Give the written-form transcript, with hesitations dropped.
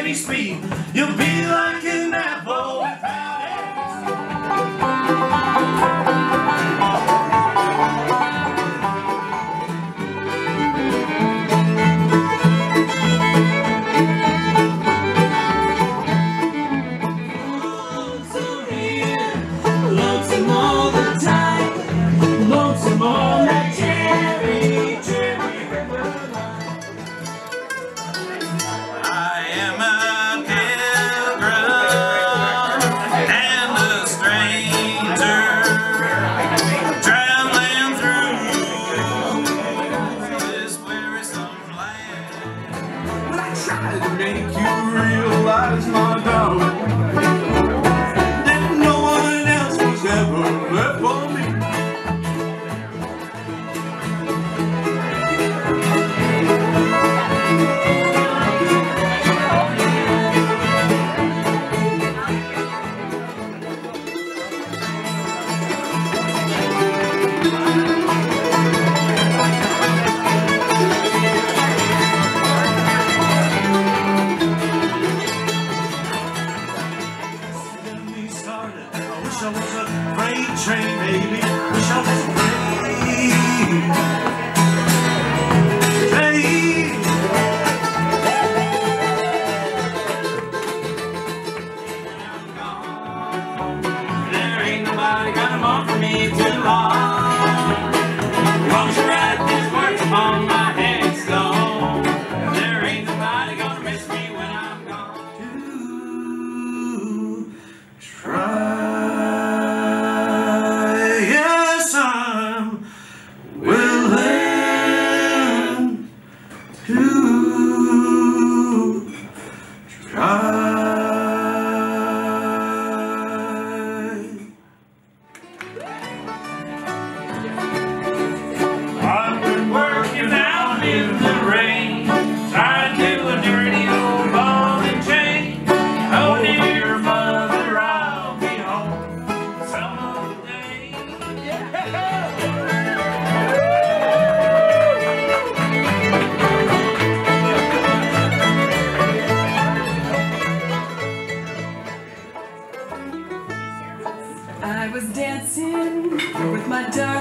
any speed. You'll be like an apple without eggs. Lonesome here, lonesome all the time, lonesome on that cherry river line. I am a pilgrim and a stranger, traveling through this wearisome land. But I tried to make you realize, my darling, that no one else was ever left for me. Wish I was a freight train, baby. Wish I was a freight train. There ain't nobody got 'em on for me too long. Won't you write these words upon my headstone? There ain't nobody gonna miss me when I'm gone. To try. Yes, I'm willing to try. I've been working out in the rain, tied to a dirty old ball and chain. Oh, dear mother, I'll be home some other day. I was dancing with my darling